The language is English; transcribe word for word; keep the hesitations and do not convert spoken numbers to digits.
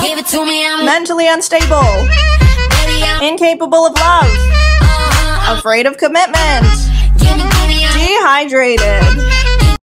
mentally unstable, incapable of love, afraid of commitment, dehydrated,